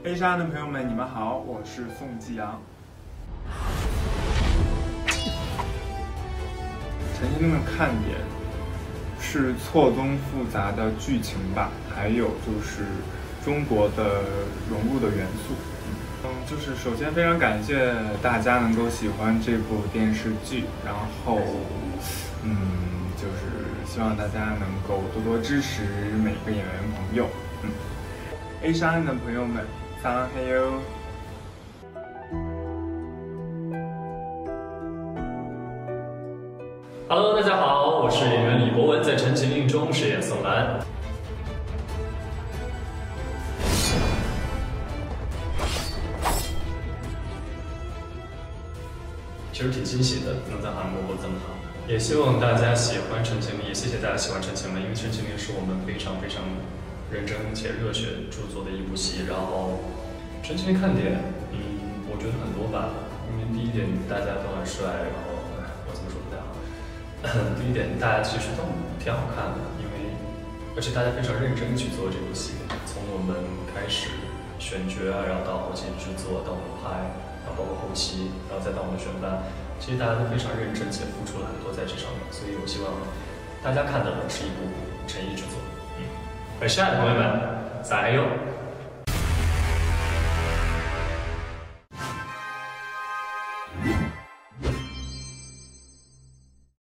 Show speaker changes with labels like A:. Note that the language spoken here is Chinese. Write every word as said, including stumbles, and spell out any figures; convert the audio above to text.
A: A 山的朋友们，你们好，我是宋继阳。陈情令的看点是错综复杂的剧情吧，还有就是中国的融入的元素。嗯，就是首先非常感谢大家能够喜欢这部电视剧，然后，嗯，就是希望大家能够多多支持每个演员朋友。嗯 ，A 山的朋友们，撒浪嘿哟。
B: Hello， 大家好，我是演员李博文，在《陈情令》中饰演宋兰。其实挺惊喜的，能在韩国过这么好。也希望大家喜欢《陈情令》，也谢谢大家喜欢《陈情令》，因为《陈情令》是我们非常非常认真且热血著作的一部戏。然后，《陈情令》看点，嗯，我觉得很多吧。因为第一点，大家都很帅，然后我怎么说不太好。第一点，大家其实都挺好看的，因为而且大家非常认真去做这部戏，从我们开始选角啊，然后到后期制作，到我们拍，然后包括后期，然后再到我们选班，其实大家都非常认真且付出了很多在这上面，所以我希望大家看到的是一部诚意之作。嗯，而亲爱的朋友们，撒嘿哟！